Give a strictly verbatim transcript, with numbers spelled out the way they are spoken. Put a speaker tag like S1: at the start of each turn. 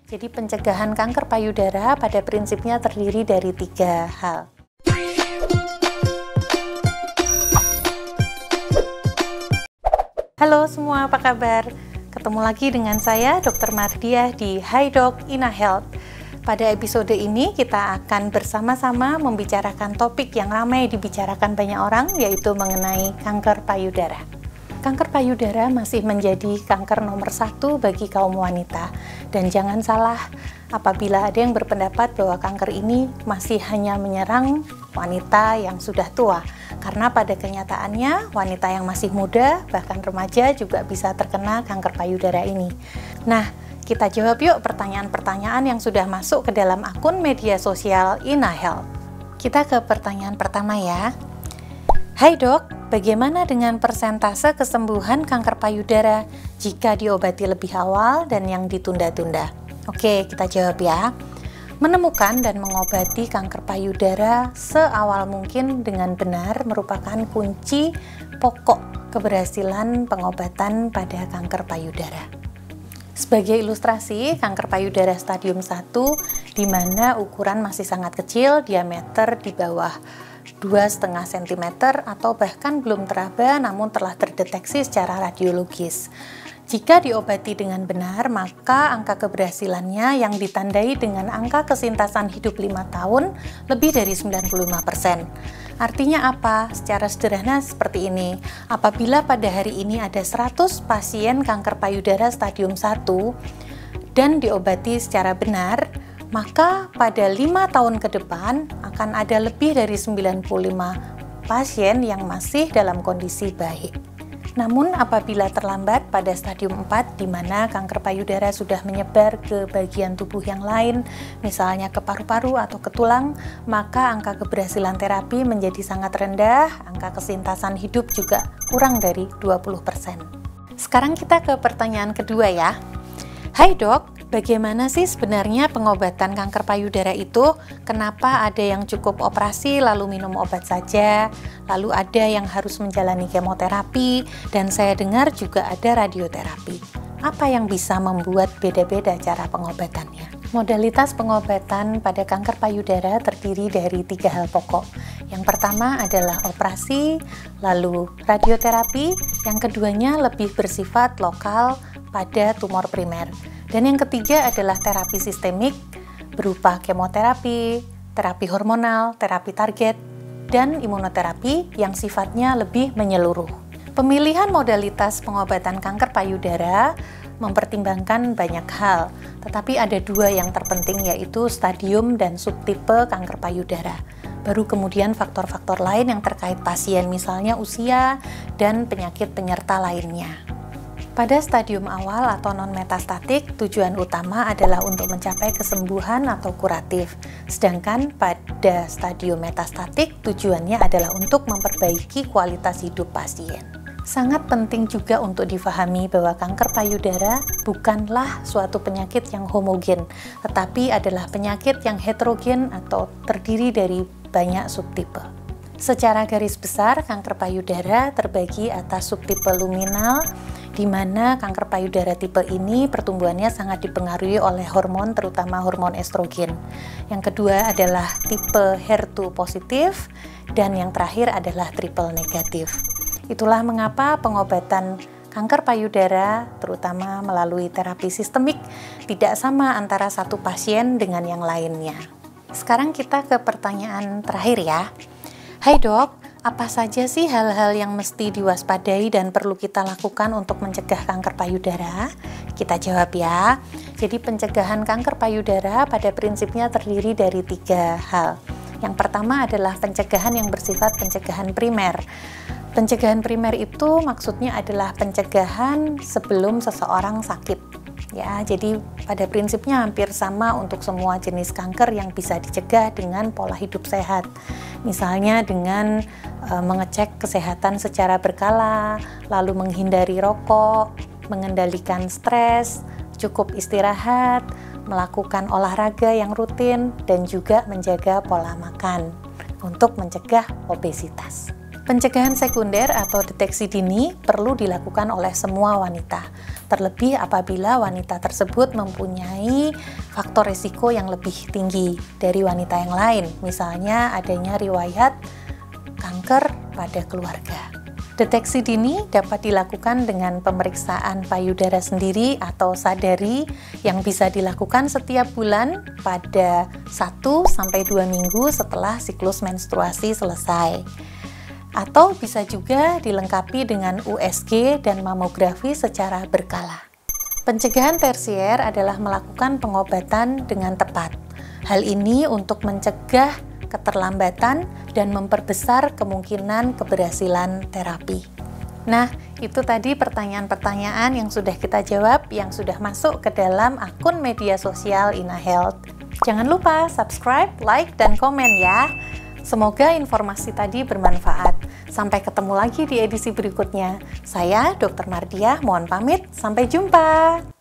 S1: Jadi pencegahan kanker payudara pada prinsipnya terdiri dari tiga hal. Halo semua, apa kabar? Ketemu lagi dengan saya, dokter Mardiah di Hi Doc Ina Health. Pada episode ini kita akan bersama-sama membicarakan topik yang ramai dibicarakan banyak orang, yaitu mengenai kanker payudara. Kanker payudara masih menjadi kanker nomor satu bagi kaum wanita. Dan jangan salah apabila ada yang berpendapat bahwa kanker ini masih hanya menyerang wanita yang sudah tua. Karena pada kenyataannya wanita yang masih muda, bahkan remaja juga bisa terkena kanker payudara ini. Nah, kita jawab yuk pertanyaan-pertanyaan yang sudah masuk ke dalam akun media sosial Ina Health. Kita ke pertanyaan pertama ya. Hai dok, bagaimana dengan persentase kesembuhan kanker payudara jika diobati lebih awal dan yang ditunda-tunda? Oke, kita jawab ya. Menemukan dan mengobati kanker payudara seawal mungkin dengan benar merupakan kunci pokok keberhasilan pengobatan pada kanker payudara. Sebagai ilustrasi, kanker payudara stadium satu di mana ukuran masih sangat kecil, diameter di bawah dua koma lima sentimeter atau bahkan belum teraba namun telah terdeteksi secara radiologis. Jika diobati dengan benar, maka angka keberhasilannya yang ditandai dengan angka kesintasan hidup lima tahun lebih dari sembilan puluh lima persen. Artinya apa? Secara sederhana seperti ini. Apabila pada hari ini ada seratus pasien kanker payudara stadium satu dan diobati secara benar, maka pada lima tahun ke depan akan ada lebih dari sembilan puluh lima pasien yang masih dalam kondisi baik. Namun apabila terlambat pada stadium empat di mana kanker payudara sudah menyebar ke bagian tubuh yang lain, misalnya ke paru-paru atau ke tulang, maka angka keberhasilan terapi menjadi sangat rendah, angka kesintasan hidup juga kurang dari dua puluh persen. Sekarang kita ke pertanyaan kedua ya. Hai dok, bagaimana sih sebenarnya pengobatan kanker payudara itu? Kenapa ada yang cukup operasi lalu minum obat saja, lalu ada yang harus menjalani kemoterapi, dan saya dengar juga ada radioterapi. Apa yang bisa membuat beda-beda cara pengobatannya? Modalitas pengobatan pada kanker payudara terdiri dari tiga hal pokok. Yang pertama adalah operasi, lalu radioterapi, yang keduanya lebih bersifat lokal pada tumor primer. Dan yang ketiga adalah terapi sistemik berupa kemoterapi, terapi hormonal, terapi target, dan imunoterapi yang sifatnya lebih menyeluruh. Pemilihan modalitas pengobatan kanker payudara mempertimbangkan banyak hal, tetapi ada dua yang terpenting, yaitu stadium dan subtipe kanker payudara. Baru kemudian faktor-faktor lain yang terkait pasien, misalnya usia dan penyakit penyerta lainnya. Pada stadium awal atau non-metastatik, tujuan utama adalah untuk mencapai kesembuhan atau kuratif. Sedangkan pada stadium metastatik, tujuannya adalah untuk memperbaiki kualitas hidup pasien. Sangat penting juga untuk difahami bahwa kanker payudara bukanlah suatu penyakit yang homogen, tetapi adalah penyakit yang heterogen atau terdiri dari banyak subtipe. Secara garis besar, kanker payudara terbagi atas subtipe luminal, di mana kanker payudara tipe ini pertumbuhannya sangat dipengaruhi oleh hormon, terutama hormon estrogen. Yang kedua adalah tipe H E R two positif, dan yang terakhir adalah triple negatif. Itulah mengapa pengobatan kanker payudara, terutama melalui terapi sistemik, tidak sama antara satu pasien dengan yang lainnya. Sekarang kita ke pertanyaan terakhir ya. Hai dok, apa saja sih hal-hal yang mesti diwaspadai dan perlu kita lakukan untuk mencegah kanker payudara? Kita jawab ya. Jadi pencegahan kanker payudara pada prinsipnya terdiri dari tiga hal. Yang pertama adalah pencegahan yang bersifat pencegahan primer. Pencegahan primer itu maksudnya adalah pencegahan sebelum seseorang sakit. Ya, jadi pada prinsipnya hampir sama untuk semua jenis kanker yang bisa dicegah dengan pola hidup sehat. Misalnya dengan e, mengecek kesehatan secara berkala, lalu menghindari rokok, mengendalikan stres, cukup istirahat, melakukan olahraga yang rutin, dan juga menjaga pola makan untuk mencegah obesitas. Pencegahan sekunder atau deteksi dini perlu dilakukan oleh semua wanita, terlebih apabila wanita tersebut mempunyai faktor risiko yang lebih tinggi dari wanita yang lain, misalnya adanya riwayat kanker pada keluarga. Deteksi dini dapat dilakukan dengan pemeriksaan payudara sendiri atau sadari yang bisa dilakukan setiap bulan pada satu sampai dua minggu setelah siklus menstruasi selesai. Atau bisa juga dilengkapi dengan U S G dan mamografi secara berkala. Pencegahan tersier adalah melakukan pengobatan dengan tepat. Hal ini untuk mencegah keterlambatan dan memperbesar kemungkinan keberhasilan terapi. Nah, itu tadi pertanyaan-pertanyaan yang sudah kita jawab, yang sudah masuk ke dalam akun media sosial InaHealth. Jangan lupa subscribe, like, dan komen ya. Semoga informasi tadi bermanfaat. Sampai ketemu lagi di edisi berikutnya. Saya, dokter Mardiah, mohon pamit. Sampai jumpa.